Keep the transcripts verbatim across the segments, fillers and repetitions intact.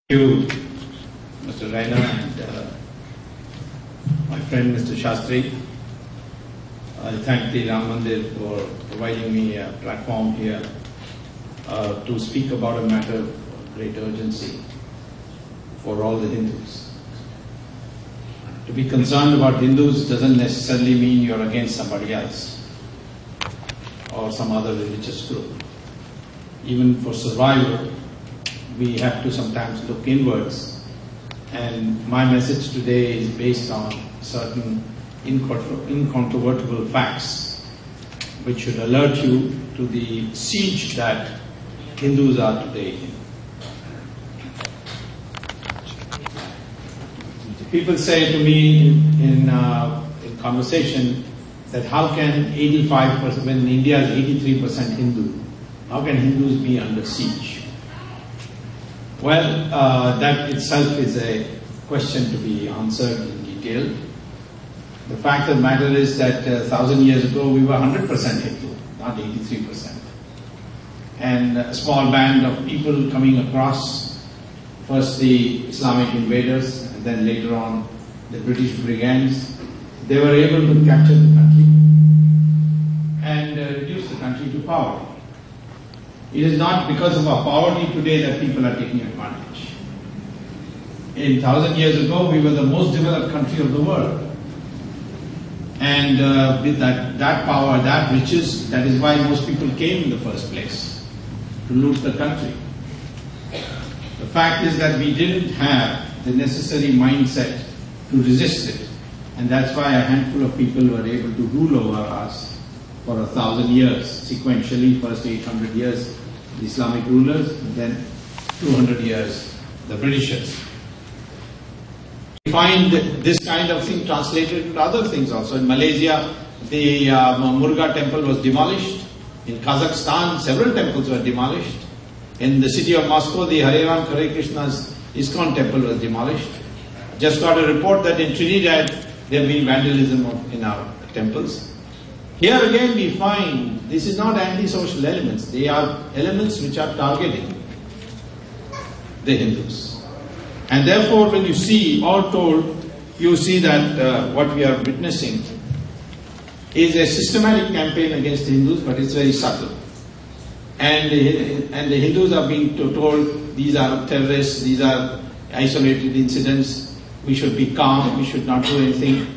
Thank you, Mister Raina, and uh, my friend Mister Shastri. I thank the Ram Mandir for providing me a platform here uh, to speak about a matter of great urgency for all the Hindus. To be concerned about Hindus doesn't necessarily mean you're against somebody else or some other religious group. Even for survival, we have to sometimes look inwards, and my message today is based on certain incontrovertible facts which should alert you to the siege that Hindus are today in. People say to me in, in, uh, in conversation that how can eighty-five percent, when India is eighty-three percent Hindu, how can Hindus be under siege? Well, uh, that itself is a question to be answered in detail. The fact of the matter is that a uh, thousand years ago we were one hundred percent Hindu, not eighty-three percent. And a small band of people coming across, first the Islamic invaders, and then later on the British brigands, they were able to capture the country and uh, reduce the country to poverty. It is not because of our poverty today that people are taking advantage. A thousand years ago, we were the most developed country of the world. And uh, with that, that power, that riches, that is why most people came in the first place, to loot the country. The fact is that we didn't have the necessary mindset to resist it. And that's why a handful of people were able to rule over us for a thousand years, sequentially, first eight hundred years, the Islamic rulers, and then two hundred years, the Britishers. We find this kind of thing translated into other things also. In Malaysia, the uh, Murugan temple was demolished. In Kazakhstan, several temples were demolished. In the city of Moscow, the Hare Ram Hare Krishna's ISKCON temple was demolished. Just got a report that in Trinidad, there have been vandalism of, in our temples. Here again we find this is not anti-social elements, they are elements which are targeting the Hindus. And therefore when you see, all told, you see that uh, what we are witnessing is a systematic campaign against the Hindus, but it's very subtle. And the, and the Hindus are being told these are terrorists, these are isolated incidents, we should be calm, we should not do anything.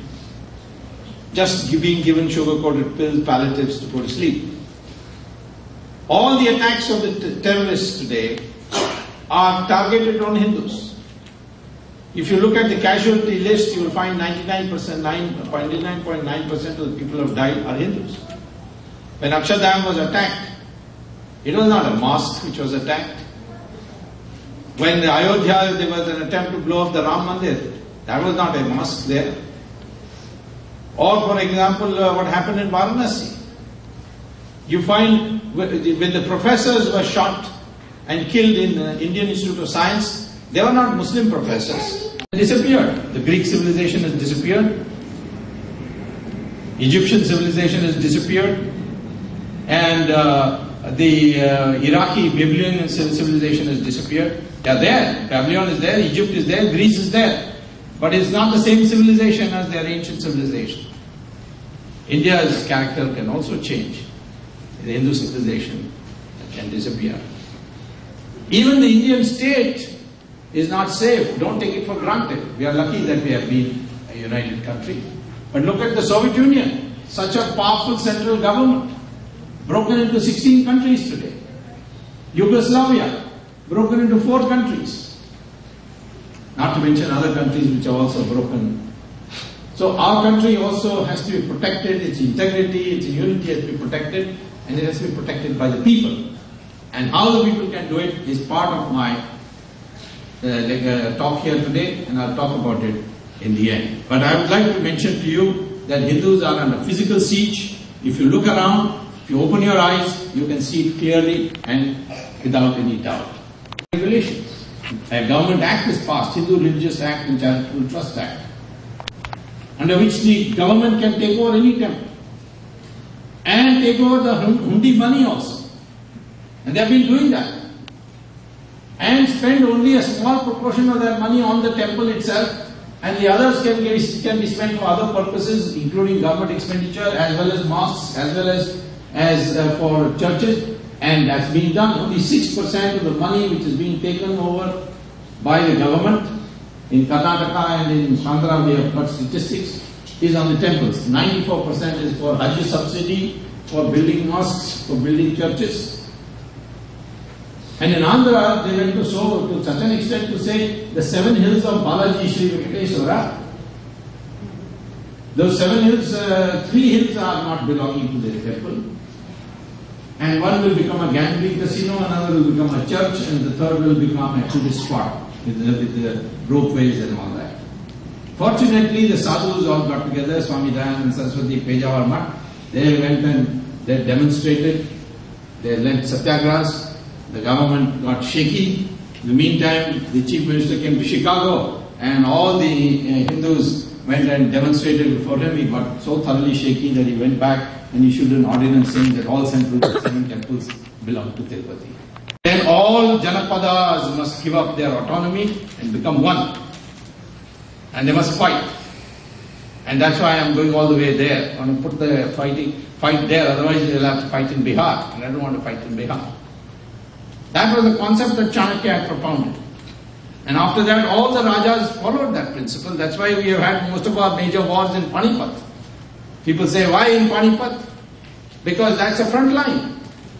Just being given sugar-coated pills, palliatives to go to sleep. All the attacks of the terrorists today are targeted on Hindus. If you look at the casualty list, you will find ninety-nine percent, ninety-nine point nine percent of the people who have died are Hindus. When Akshardham was attacked, it was not a mosque which was attacked. When the Ayodhya, there was an attempt to blow up the Ram Mandir, that was not a mosque there. Or, for example, uh, what happened in Varanasi. You find when the professors were shot and killed in the Indian Institute of Science, they were not Muslim professors. They disappeared. The Greek civilization has disappeared. Egyptian civilization has disappeared. And uh, the uh, Iraqi Babylonian civilization has disappeared. They are there. Babylon is there, Egypt is there, Greece is there. But it's not the same civilization as their ancient civilization. India's character can also change. The Hindu civilization can disappear. Even the Indian state is not safe. Don't take it for granted. We are lucky that we have been a united country. But look at the Soviet Union. Such a powerful central government. Broken into sixteen countries today. Yugoslavia. Broken into four countries. Not to mention other countries which are also broken. So our country also has to be protected, its integrity, its unity has to be protected, and it has to be protected by the people. And how the people can do it is part of my uh, like, uh, talk here today, and I'll talk about it in the end. But I would like to mention to you that Hindus are under physical siege. If you look around, if you open your eyes, you can see it clearly and without any doubt. Regulations. A government act is passed, Hindu Religious Act and Charitable Trust Act, under which the government can take over any temple and take over the hundi money also. And they have been doing that. and spend only a small proportion of their money on the temple itself, and the others can be, can be spent for other purposes, including government expenditure, as well as mosques, as well as, as uh, for churches, and that's being done. Only six percent of the money which is being taken over by the government in Karnataka and in Andhra, we have got statistics, is on the temples. ninety-four percent is for Hajj subsidy, for building mosques, for building churches. And in Andhra, they went to so to such an extent to say the seven hills of Balaji Sri Venkateswara, those seven hills, uh, three hills are not belonging to the temple. And one will become a gambling casino, another will become a church, and the third will become a tourist spot with the, with the ropeways and all that. Fortunately, the sadhus all got together, Swami Dayananda and Saraswati Pejawar Math. They went and they demonstrated, they led satyagrahas. The government got shaky. In the meantime, the chief minister came to Chicago and all the uh, Hindus went and demonstrated before him. He got so thoroughly shaky that he went back and issued an ordinance saying that all central seven temples belong to Tirupati. Then all Janapadas must give up their autonomy and become one. And they must fight. And that's why I'm going all the way there. I want to put the fighting fight there, otherwise they'll have to fight in Bihar. And I don't want to fight in Bihar. That was the concept that Chanakya had propounded. And after that, all the Rajas followed that principle. That's why we have had most of our major wars in Panipat. People say, why in Panipat? Because that's a front line.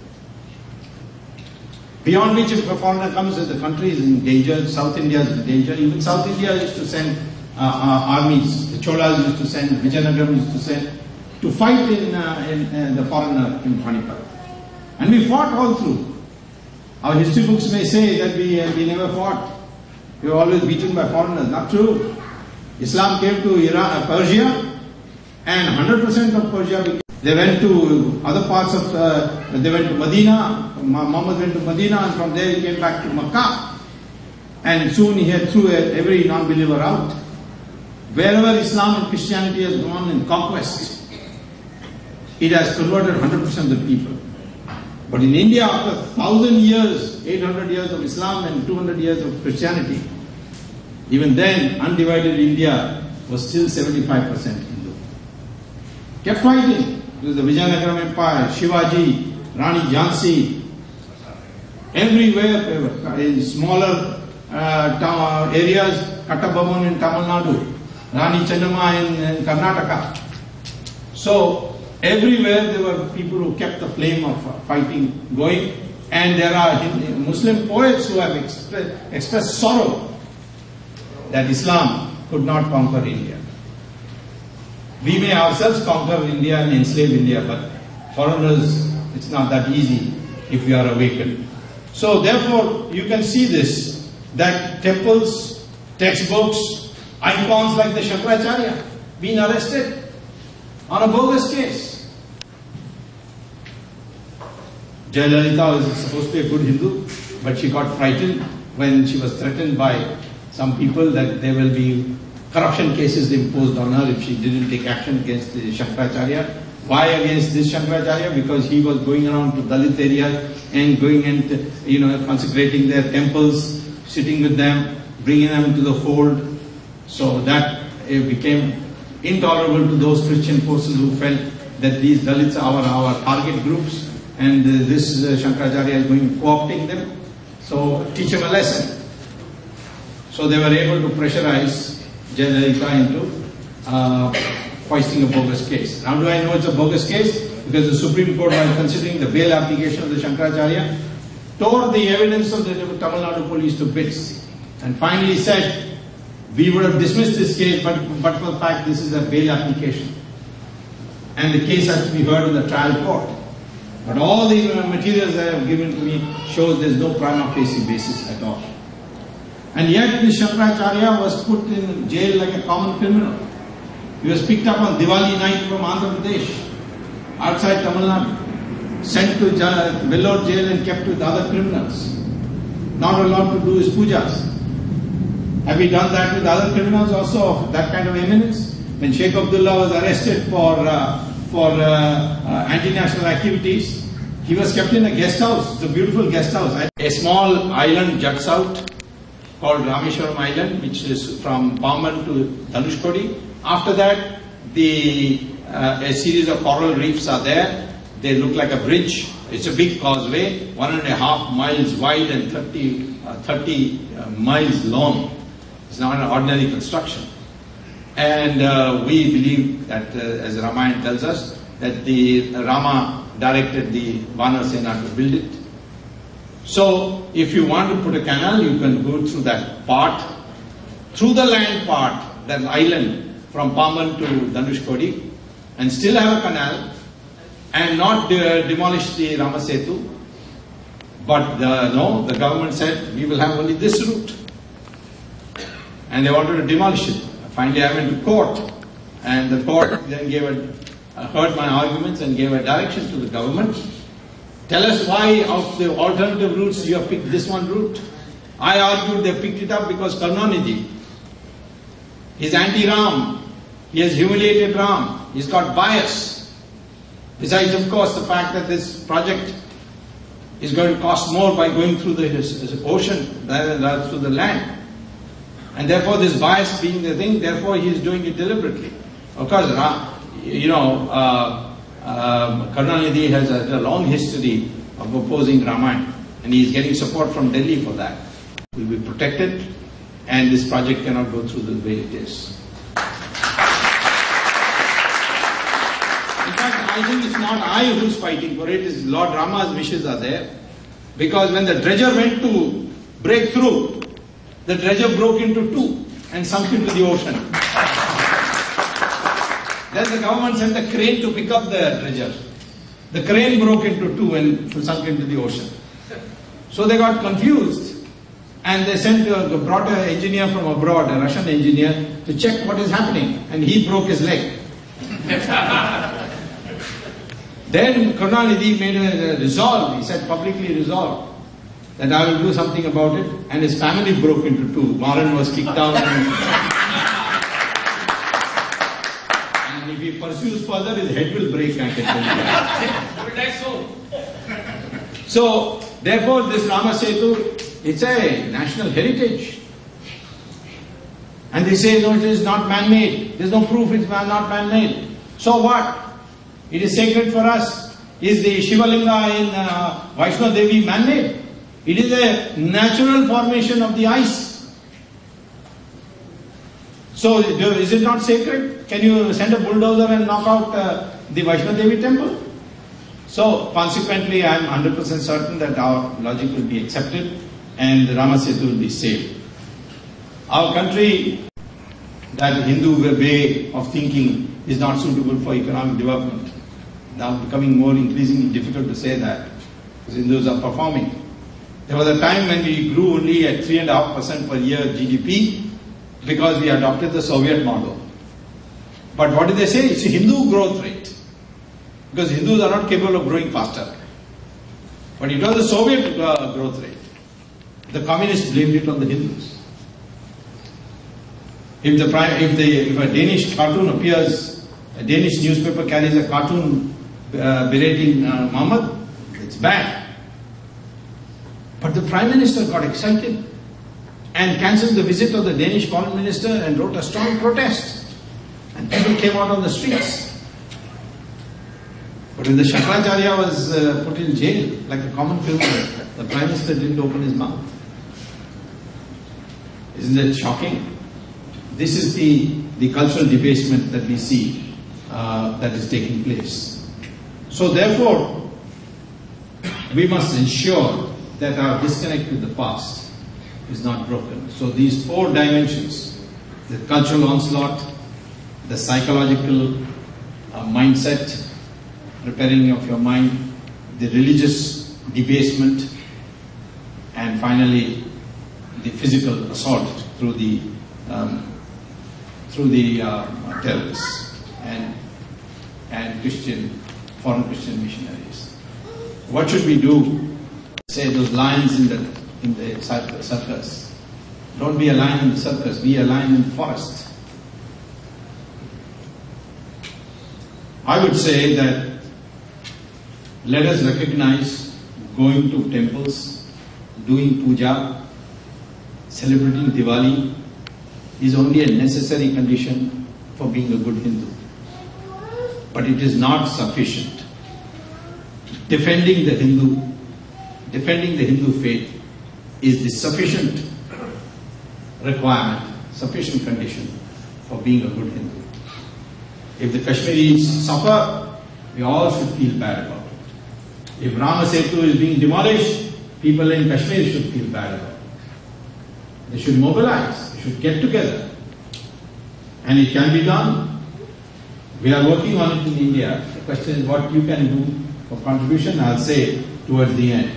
Beyond which, if a foreigner comes, the country is in danger, South India is in danger. Even South India used to send uh, uh, armies. The Cholas used to send, Vijayanagaram used to send, to fight in, uh, in uh, the foreigner in Panipat. And we fought all through. Our history books may say that we, uh, we never fought. We were always beaten by foreigners. Not true. Islam came to Iran, uh, Persia, and one hundred percent of Persia, they went to other parts of, uh, they went to Medina, Muhammad went to Medina, and from there he came back to Makkah. And soon he had threw every non-believer out. Wherever Islam and Christianity has gone in conquest, it has converted one hundred percent of the people. But in India, after one thousand years, eight hundred years of Islam and two hundred years of Christianity, even then, undivided India was still seventy-five percent Hindu. Kept fighting. It was the Vijayanagaram Empire, Shivaji, Rani Jhansi, everywhere, in smaller uh, town areas, Kattabomman in Tamil Nadu, Rani Chennamma in, in Karnataka. So, everywhere there were people who kept the flame of fighting going, and there are Muslim poets who have expressed, expressed sorrow that Islam could not conquer India. We may ourselves conquer India and enslave India, but foreigners, it's not that easy if we are awakened. So therefore, you can see this, that temples, textbooks, icons like the Shankaracharya being arrested on a bogus case. Jayalalitha was supposed to be a good Hindu, but she got frightened when she was threatened by some people that there will be corruption cases imposed on her if she didn't take action against the Shankaracharya. Why against this Shankaracharya? Because he was going around to Dalit areas and going and, you know, consecrating their temples, sitting with them, bringing them into the fold. So that it became intolerable to those Christian forces who felt that these Dalits are our, our target groups, and uh, this uh, Shankaracharya is going co-opting them. So teach them a lesson. So they were able to pressurize Jayalalitha into uh, foisting a bogus case. How do I know it's a bogus case? Because the Supreme Court, while considering the bail application of the Shankaracharya, tore the evidence of the Tamil Nadu police to bits and finally said, we would have dismissed this case, but, but for the fact this is a bail application. And the case has to be heard in the trial court. But all the materials that have given to me shows there is no prima facie basis at all. And yet this Shankaracharya was put in jail like a common criminal. He was picked up on Diwali night from Andhra Pradesh, outside Tamil Nadu, sent to Vellore jail and kept with other criminals. Not allowed to do his pujas. Have we done that with other criminals also of that kind of eminence? When Sheikh Abdullah was arrested for, uh, for uh, uh, anti-national activities, He was kept in a guest house. It's a beautiful guest house. A small island juts out called Rameshwaram Island, which is from Pamban to Dhanushkodi. After that, the uh, a series of coral reefs are there. They look like a bridge. It's a big causeway, one and a half miles wide and thirty, uh, thirty uh, miles long. It's not an ordinary construction. And uh, we believe that, uh, as Ramayana tells us, that the uh, Rama directed the Vanar Sena to build it. So, if you want to put a canal, you can go through that part, through the land part, that island from Pamban to Dhanushkodi, and still have a canal, and not de demolish the Ramasetu. But the, no, the government said, we will have only this route. And they wanted to demolish it. Finally, I went to court, and the court then gave a, uh, heard my arguments and gave a direction to the government. Tell us why of the alternative routes you have picked this one route. I argued they picked it up because Karunanidhi is anti-Ram. He has humiliated Ram. He's got bias. Besides, of course, the fact that this project is going to cost more by going through the his, his ocean rather than through the land. And therefore, this bias being the thing, therefore he is doing it deliberately. Of course, you know, uh, uh, Karunanidhi has a, a long history of opposing Ramayana, and he is getting support from Delhi for that. It will be protected, and this project cannot go through the way it is. In fact, I think it's not I who's fighting for it, it's Lord Rama's wishes are there. Because when the dredger went to break through, the dredger broke into two and sunk into the ocean. Then the government sent a crane to pick up the dredger. The crane broke into two and sunk into the ocean. So they got confused, and they sent a, brought an engineer from abroad, a Russian engineer, to check what is happening, and he broke his leg. Then Karunanidhi made a resolve, he said publicly resolved, that I will do something about it, and his family broke into two. Maran was kicked out, and, and if he pursues further, his head will break, I can tell you that. So, therefore, this Ramasetu, it's a national heritage. And they say, no, it is not man-made. There is no proof it's not man-made. So what? It is sacred for us. Is the Shivalinga in uh, Vaishno Devi man-made? It is a natural formation of the ice. So, is it not sacred? Can you send a bulldozer and knock out uh, the Vaishno Devi temple? So, consequently, I am one hundred percent certain that our logic will be accepted and the Ramasetu will be saved. Our country, that Hindu way of thinking is not suitable for economic development. Now becoming more increasingly difficult to say that, because Hindus are performing. There was a time when we grew only at three point five percent per year G D P because we adopted the Soviet model. But what did they say? It's a Hindu growth rate. Because Hindus are not capable of growing faster. But it was the Soviet uh, growth rate. The communists blamed it on the Hindus. If, the, if, the, if a Danish cartoon appears, a Danish newspaper carries a cartoon uh, berating uh, Muhammad, it's bad. But the Prime Minister got excited and cancelled the visit of the Danish Foreign Minister and wrote a strong protest. And people came out on the streets. But when the Shankaracharya was uh, put in jail, like a common criminal, the Prime Minister didn't open his mouth. Isn't it shocking? This is the, the cultural debasement that we see uh, that is taking place. So therefore, we must ensure that our disconnect with the past is not broken. So these four dimensions, the cultural onslaught, the psychological uh, mindset, repairing of your mind, the religious debasement, and finally the physical assault through the um, through the uh, terrorists and and Christian foreign Christian missionaries. What should we do? Say those lions in the in the circus. Don't be a lion in the circus, be a lion in the forest. I would say that let us recognize going to temples, doing puja, celebrating Diwali is only a necessary condition for being a good Hindu. But it is not sufficient. Defending the Hindu, defending the Hindu faith is the sufficient requirement, sufficient condition for being a good Hindu. If the Kashmiris suffer, we all should feel bad about it. If Rama Setu is being demolished, people in Kashmir should feel bad about it. They should mobilize, they should get together. And it can be done. We are working on it in India. The question is what you can do for contribution, I'll say towards the end.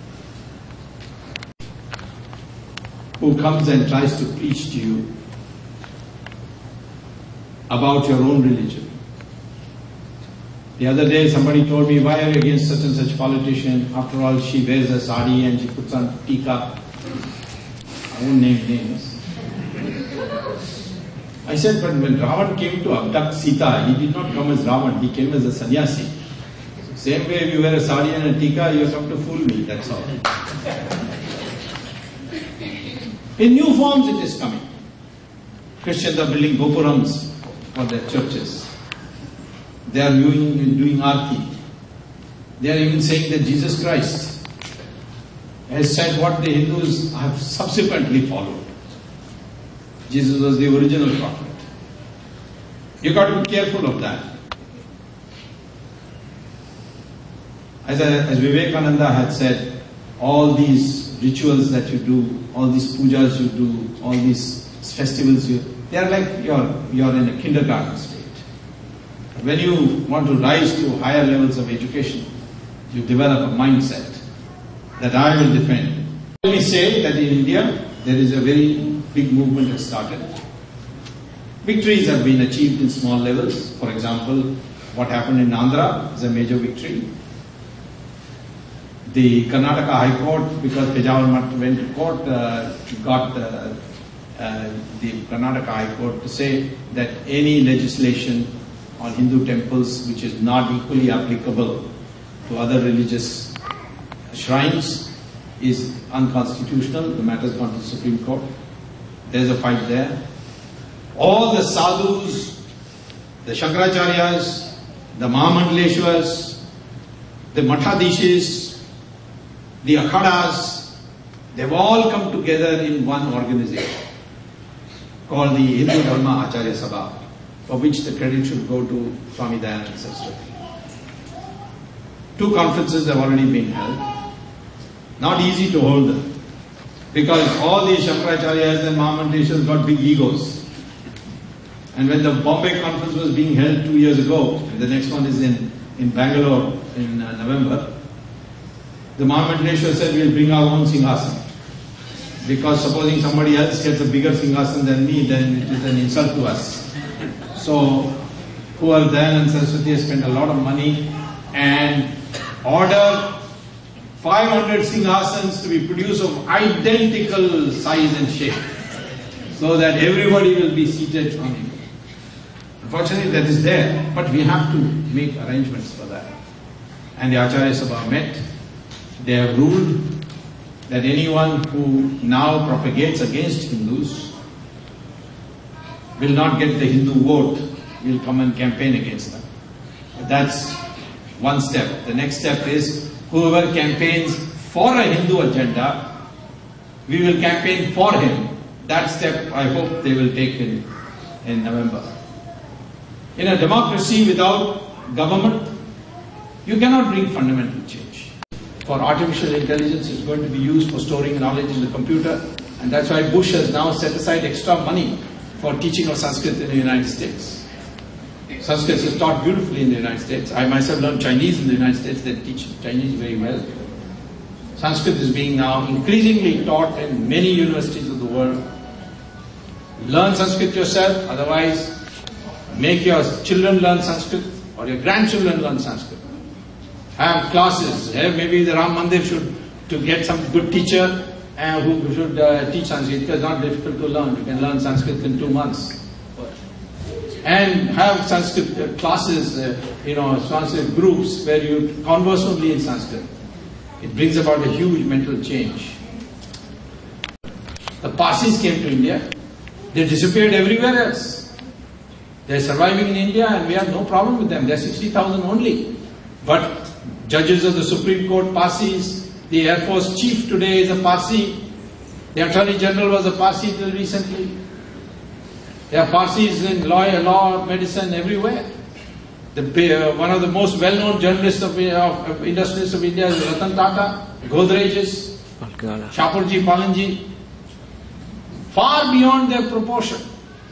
Who comes and tries to preach to you about your own religion. The other day somebody told me, why are you against such and such politician? After all, she wears a sari and she puts on tika. I won't name names. I said, but when Ravan came to abduct Sita, he did not come as Ravan, he came as a sannyasi. So same way if you wear a sari and a tika, you have come to fool me, that's all. In new forms it is coming. Christians are building gopurams for their churches. They are doing, doing arti. They are even saying that Jesus Christ has said what the Hindus have subsequently followed. Jesus was the original prophet. You got to be careful of that. As, as Vivekananda had said, all these rituals that you do, all these pujas you do, all these festivals you, they are like you're, you're in a kindergarten state. When you want to rise to higher levels of education, you develop a mindset that I will defend. Let me say that in India, there is a very big movement has started. Victories have been achieved in small levels. For example, what happened in Andhra is a major victory. The Karnataka High Court, because Pejawar Math went to court, uh, got uh, uh, the Karnataka High Court to say that any legislation on Hindu temples which is not equally applicable to other religious shrines is unconstitutional. The matter has gone to the Supreme Court. There's a fight there. All the sadhus, the Shankaracharyas, the Mahamandaleshwars, the Mathadishis, the Akhadas, they've all come together in one organization called the Hindu Dharma Acharya Sabha, for which the credit should go to Swami Dayananda Saraswati. Two conferences have already been held. Not easy to hold them, because all these Shankaracharyas and Mahamandaleshwars got big egos. And when the Bombay conference was being held two years ago, and the next one is in, in Bangalore in uh, November, the Mahamandaleshwar said, we'll bring our own Singhasan. Because supposing somebody else gets a bigger Singhasan than me, then it is an insult to us. So, poor Dayananda Saraswati has spent a lot of money and ordered five hundred Singhasans to be produced of identical size and shape, so that everybody will be seated on it. Unfortunately, that is there, but we have to make arrangements for that. And the Acharya Sabha met. They have ruled that anyone who now propagates against Hindus will not get the Hindu vote, will come and campaign against them. But that's one step. The next step is whoever campaigns for a Hindu agenda, we will campaign for him. That step I hope they will take in, in November. In a democracy without government, you cannot bring fundamental change. For artificial intelligence is going to be used for storing knowledge in the computer, and that's why Bush has now set aside extra money for teaching of Sanskrit in the United States. Sanskrit is taught beautifully in the United States. I myself learned Chinese in the United States. They teach Chinese very well. Sanskrit is being now increasingly taught in many universities of the world. Learn Sanskrit yourself, otherwise make your children learn Sanskrit or your grandchildren learn Sanskrit. Have classes. Maybe the Ram Mandir should, to get some good teacher uh, who should uh, teach Sanskrit, because it's not difficult to learn. You can learn Sanskrit in two months. and have Sanskrit classes, uh, you know, Sanskrit groups where you converse only in Sanskrit. It brings about a huge mental change. The Parsis came to India. They disappeared everywhere else. They're surviving in India and we have no problem with them. They're sixty thousand only. But judges of the Supreme Court, Parsis, the Air Force Chief today is a Parsi. The Attorney General was a Parsi till recently. There are Parsis in law, law, medicine, everywhere. The, uh, one of the most well-known journalists of, of, of industrialists of India is Ratan Tata, Godrej's, Shapurji, Palanji. Far beyond their proportion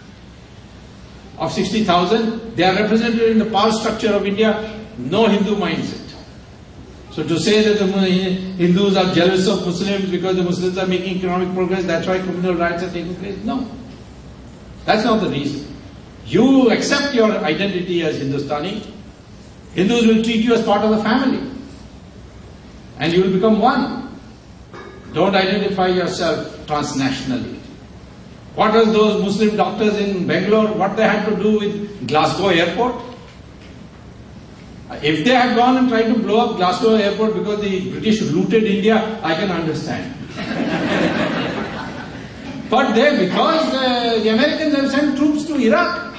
of sixty thousand, they are represented in the power structure of India. No Hindu minds it. So to say that the Hindus are jealous of Muslims because the Muslims are making economic progress, that's why communal riots are taking place. No. That's not the reason. You accept your identity as Hindustani. Hindus will treat you as part of the family. And you will become one. Don't identify yourself transnationally. What are those Muslim doctors in Bangalore, what they had to do with Glasgow airport? If they had gone and tried to blow up Glasgow airport because the British looted India, I can understand. But they, because uh, the Americans have sent troops to Iraq,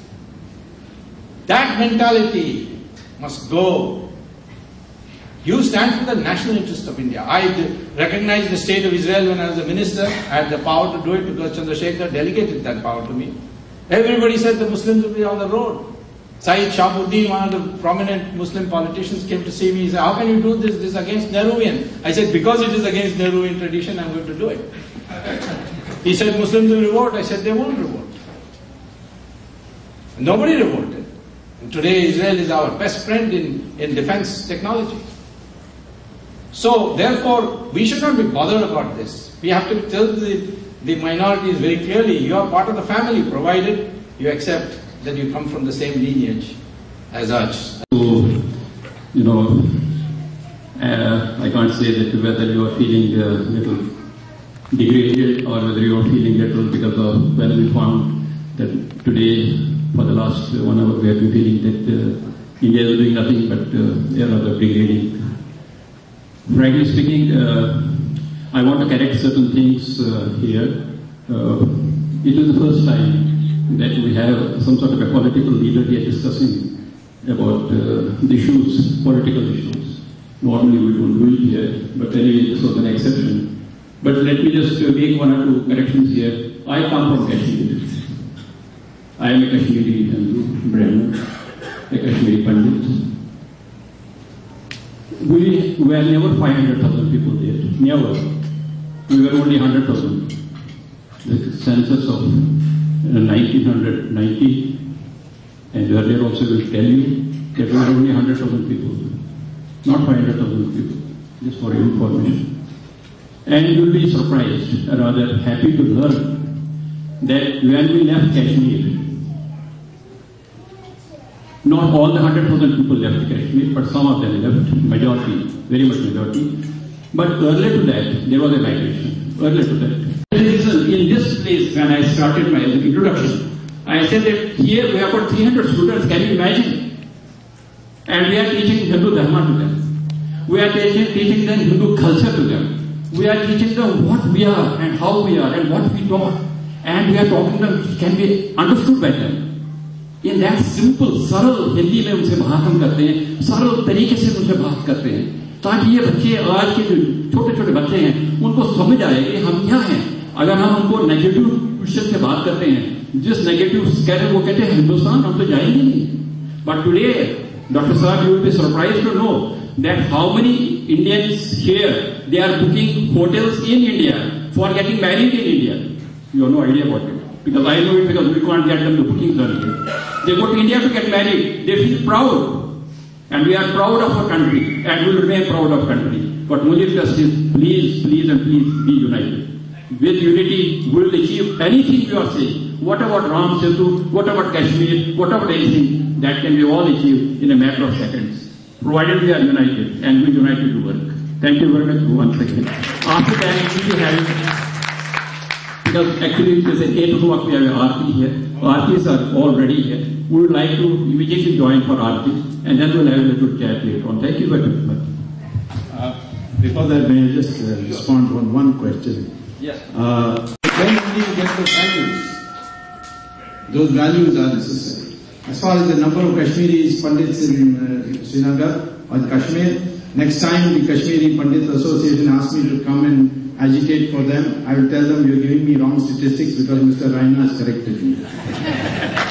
that mentality must go. You stand for the national interest of India. I recognized the state of Israel when I was a minister. I had the power to do it because Chandrasekhar delegated that power to me. Everybody said the Muslims will be on the road. Saeed Shahabuddin, one of the prominent Muslim politicians, came to see me. He said, how can you do this? This is against Nehruvian. I said, because it is against Nehruvian tradition, I'm going to do it. He said, Muslims will revolt. I said, they won't revolt. Nobody revolted. And today Israel is our best friend in, in defense technology. So, therefore, we should not be bothered about this. We have to tell the, the minorities very clearly, you are part of the family, provided you accept that you come from the same lineage as us. So, you know, uh, I can't say that whether you are feeling a little degraded or whether you are feeling little because of when we found that today, for the last one hour, we have been feeling that uh, India is doing nothing but uh, rather degrading. Frankly speaking, uh, I want to correct certain things uh, here. Uh, it is the first time that we have some sort of a political leader here discussing about uh, the issues, political issues. Normally we don't do it here, but anyway, this was an exception. But let me just uh, make one or two corrections here. I come from Kashmir. I am a Kashmiri Hindu, Brahmin, a Kashmiri Pandit. We were never five hundred thousand people there, never. We were only one hundred thousand. The census of uh, nineteen ninety, and earlier also will tell you that we were only one hundred thousand people, not five hundred thousand people, just for your information. And you will be surprised, rather happy to learn that when we left Kashmir, not all the one hundred thousand people left Kashmir, but some of them left, majority, very much majority. But earlier to that, there was a migration. Earlier to that. In this place, when I started my introduction, I said that here we have got three hundred students, can you imagine? And we are teaching Hindu Dharma to them. We are teaching, teaching them Hindu culture to them. We are teaching them what we are and how we are and what we talk. And we are talking them can be understood by them. In that simple, सरल हिंदी में उनसे बात हम करते हैं, सरल तरीके से उनसे बात करते हैं, ताकि ये बच्चे आज के जो छोटे छोटे बच्चे हैं उनको समझ आए कि हम क्या हैं. अगर हम उनको नेगेटिव क्वेश्चन से बात करते हैं, जिस नेगेटिव कहते वो कहते हैं हिंदुस्तान हम तो जाएंगे नहीं. But today, Doctor Saab, you will be surprised to know that how many Indians here, they are booking hotels in India for getting married in India. You have no idea about it. Because I know it because we can't get them to bookings done here. They go to India to get married. They feel proud. And we are proud of our country. And we will remain proud of our country. But my request is, please, please and please be united. With unity, we will achieve anything you are saying. What about Ram Setu? What about Kashmir? What about anything? That can be all achieved in a matter of seconds. Provided we are united. And we united to work. Thank you very much once again. After that, we will have because actually there's an eight o'clock we have an R P here. R Ps are all ready here. We would like to immediately join for R Ps, and then we'll have a little chat later on. Thank you very much. Uh, before that, may I just uh, respond on one question? Yes. Uh, when only you get the values? Those values are necessary. As far as the number of Kashmiri Pandits in uh, Srinagar or in Kashmir, next time the Kashmiri Pandit Association asks me to come and agitate for them, I will tell them you're giving me wrong statistics because Mister Raina has corrected me.